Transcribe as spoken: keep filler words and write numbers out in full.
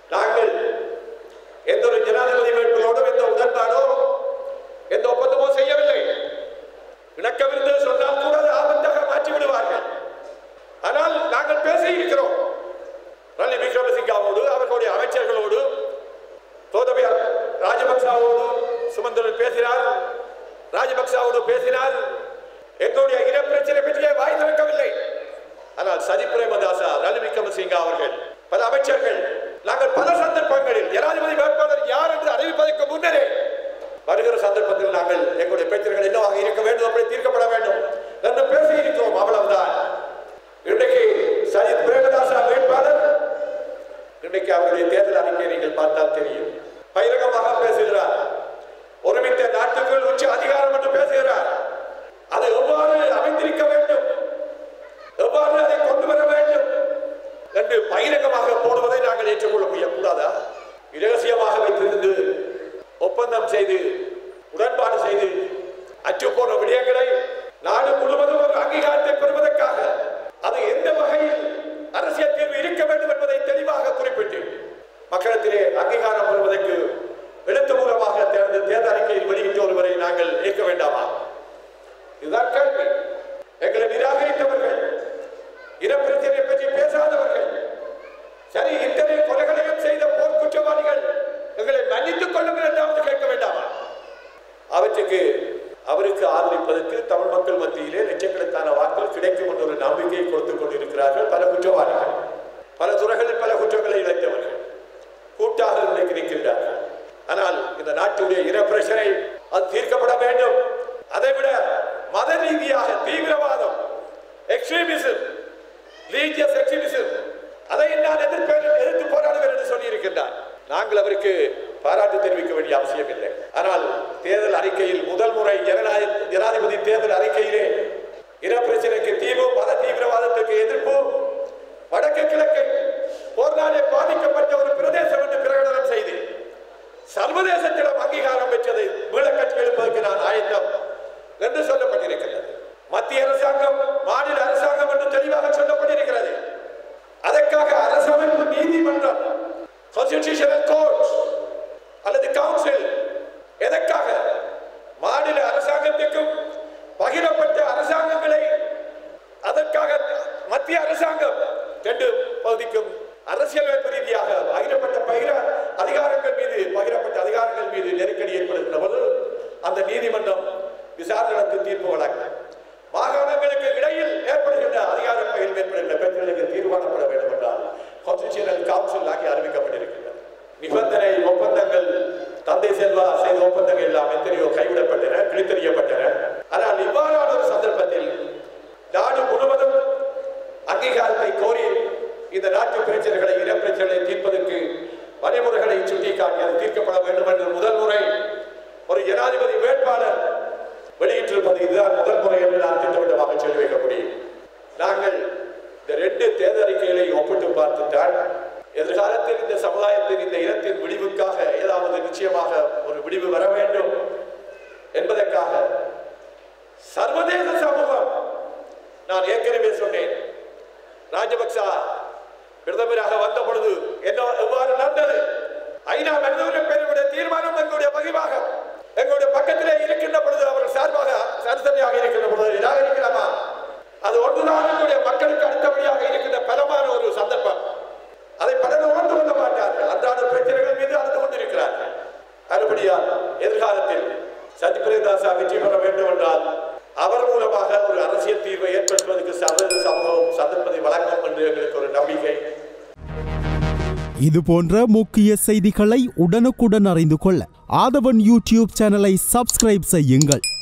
நாங்கள் எந்த ஒரு ஜனாதிபதி வேட்புகளோடும் எந்த உடன்பாடோ எந்த ஒப்பந்தமோ செய்யவில்லை. இணக்கமிருந்து சொன்னால் கூட அது ஆபத்தாக மாற்றி விடுவார்கள். ஆனால் நாங்கள் பேசி இருக்கிறோம். ரணில் விக்ரமசிங்காவோடு அவர்களுடைய அமைச்சர்களோடு கோத்தபய ராஜபக்சாவோடு சுமந்திரன் பேசினார், ராஜபக்சாவோடு பேசினார். எங்களுடைய இன பிரச்சனை பற்றியே வாய் திறக்கவில்லை. ஆனால் சஜித் பிரேமதாசா, ரணில் விக்ரமசிங்கா அவர்கள், பல அமைச்சர்கள், நாங்கள் பல சந்தர்ப்பங்களில் ஜனாதிபதி வேட்பாளர் யார் என்று அறிவிப்பதற்கு முன்னரே வருகிற சந்தர்ப்பத்தில் நாங்கள் எங்களுடைய பிரச்சனைகள் என்னவாக இருக்க வேண்டும், அப்படி தீர்க்கப்பட வேண்டும் என்று பேசியிருக்கிறோம். அவ்வளவுதான். இன்றைக்கு சஜித் பிரேமதாசா வேட்பாளர், இன்றைக்கு அவருடைய தேர்தல் அறிக்கையை நீங்கள் பார்த்தால் தெரியும். பகிரங்கமாக பேசுகிறார். ஒருமித்த நாட்டுக்குள் உச்ச அதிகாரம் என்று பேசுகிறார். அது எவ்வாறு அமைந்திருக்க வேண்டும், எவ்வாறு அதை கொண்டு வர வேண்டும் என்று பகிரங்கமாக போடுவதை நாங்கள் ஏற்றுக்கொள்ள முடியக்கூடாதா? இரகசியமாக வைத்திருந்து ஒப்பந்தம் செய்து உடன்பாடு செய்து அச்சுப்போன விடயங்களை நாடு முழுவதும் ஒரு அங்கீகாரத்தை பெறுவதற்காக அது எந்த வகையில் அரசியல் தீர்வு இருக்க வேண்டும் என்பதை தெளிவாக குறிப்பிட்டு மக்களிடத்திலே அங்கீகாரம் பெறுவதற்கு எழுத்து மூலமாக தேர்தல் அறிக்கையில் வெளியிட்ட ஒருவரை நாங்கள் ஏற்க வேண்டாமா? இதுதான் கேள்வி. எங்களை நிராகரித்தவர்கள், இனப்பிரச்சனை பற்றி பேசாதவர்கள், சரி இத்தனை கொலைகளையும் செய்த போர் குற்றவாளிகள் எங்களை மன்னித்துக் கொள்ளுங்கள் என்றாவது கேட்க வேண்டாமா? அவற்றுக்கு அவருக்கு ஆதரிப்பதற்கு தமிழ் மக்கள் மத்தியிலே லட்சக்கணக்கான வாக்குகள் கிடைக்கும் என்ற ஒரு நம்பிக்கையை கொடுத்துக் கொண்டிருக்கிறார்கள் பல குற்றவாளிகள். பல துறைகளில் பல குற்றங்களை இழைத்தவர்கள் கூட்டாக நினைக்கிறார்கள். ஆனால் இந்த நாட்டுடைய இன பிரச்சனை அது தீர்க்கப்பட வேண்டும். அதைவிட மத ரீதியாக தீவிரவாதம், எக்ஸ்ட்ரீமிசம், ரிலீஜியஸ் எக்ஸ்ட்ரீமிசம், அதை நான் எதிர்ப்பேன், எதிர்த்து போராடுவேன் என்று சொல்லி இருக்கின்றார். நாங்கள் அவருக்கு பாராட்டு தெரிவிக்க வேண்டிய அவசியம் இல்லை. ஆனால் தேர்தல் அறிக்கையில் முதல் முறை ஜனநாயக ஜனாதிபதி தேர்தல் அறிக்கையிலே இன பிரச்சனைக்கு தீர்வு, மத தீவிரவாதத்துக்கு எதிர்ப்பு, வடக்கு கிழக்கு போர்னாலே பாதிக்கப்பட்ட ஒரு பிரதேசம் என்று பிரகடனம் செய்து சர்வதேசத்திடம் அங்கீகாரம் பெற்றதை மீளக்கட்சி எழுப்பதற்கு நான் ஆயத்தம் என்று சொல்லப்பட்டிருக்கிறது. மத்திய அரசாங்கம், மாநில அரசாங்கம் என்று தெளிவாக சொல்லப்பட்டிருக்கிறது. அதற்காக அரசமைப்பு நீதிமன்றம், கான்ஸ்டிடியூஷனல் கோர்ட் அல்லது கவுன்சில் எதற்காக மாநில அரசாங்கத்துக்கும் பகிரப்பட்ட அரசாங்கங்களை அதற்காக மத்திய அரசாங்கம் ரெண்டு பகுதிக்கும் அரசியலமைப்பு ரீதியாக பகிரப்பட்ட பகிர அதிகாரங்கள் மீது பகிரப்பட்ட அதிகாரங்கள் மீது நெருக்கடி ஏற்படுகின்ற போது அந்த நீதிமன்றம் விசாரணை நடத்தி தீர்ப்பு வழங்க மாகாணங்களுக்கு இடையில் ஏற்படுகின்ற அதிகார பகிர்வு ஏற்படுகின்ற பிரச்சனைகளுக்கு தீர்வு காணப்பட வேண்டும் என்றால் கான்ஸ்டிடியூஷனல் கவுன்சில் ஆகி அறிவிக்கப்பட்டிருக்கின்றன. நிபந்தனை ஒப்பந்தங்கள், தந்தை செல்வா செய்த ஒப்பந்தங்கள் எல்லாம் எத்தனையோ கைவிடப்பட்டன, கிழித்தெறியப்பட்டன. ஆனால் இவ்வாறான ஒரு சந்தர்ப்பத்தில் நாடு முழுவதும் அங்கீகாரத்தை கோரி இந்த நாட்டு பிரச்சனைகளை, இன பிரச்சனைகளை தீர்ப்பதற்கு வழிமுறைகளை சுட்டிக்காட்டி அது தீர்க்கப்பட வேண்டும் என்று முதல் முறை ஒரு ஜனாதிபதி வேட்பாளர் வெளியிட்டிருப்பது இதுதான் முதல் முறை என்று நான் திட்டவட்டமாக சொல்லி வைக்க முடியும். நாங்கள் இந்த ரெண்டு தேர்தல் அறிக்கைகளை ஒப்பிட்டு பார்த்துட்டால் எதிர்காலத்தில் இந்த சமுதாயத்தின், இந்த இனத்தின் விடிவுக்காக ஏதாவது நிச்சயமாக ஒரு விடிவு வர வேண்டும் என்பதற்காக சர்வதேச சமூகம், நான் ஏற்கனவே சொன்னேன், ராஜபக்சா பிரதமராக வந்த பொழுது என்ன எவ்வாறு நடந்தது? ஐநா மனித பேருடைய தீர்மானம் எங்களுடைய பகிர்வாக எங்களுடைய பக்கத்திலே இருக்கின்ற பொழுது அவர்கள் சார்பாக சரிசனையாக இருக்கின்ற பொழுது நிராகரிக்கலாமா? அது ஒன்றுதான் எங்களுடைய மக்களுக்கு அடுத்தபடியாக இருக்கின்ற பலமான ஒரு சந்தர்ப்பம். அதை பலரும் உணர்ந்து கொள்ள மாட்டார்கள். அன்றாட பிரச்சனைகள் மீது அழுது கொண்டிருக்கிறார்கள். அதுபடியால் எதிர்காலத்தில் சஜித் பிரேமதாசா வெற்றி பெற வேண்டும் என்றால் அவர் மூலமாக ஒரு அரசியல் தீர்வை ஏற்படுத்துவதற்கு சர்வதேச சமூகம் சந்தர்ப்பத்தை வழங்கும் என்று எங்களுக்கு ஒரு நம்பிக்கை. இது போன்ற முக்கிய செய்திகளை உடனுக்குடன் அறிந்து கொள்ள ஆதவன் யூடியூப் சேனலை சப்ஸ்கிரைப் செய்யுங்கள்.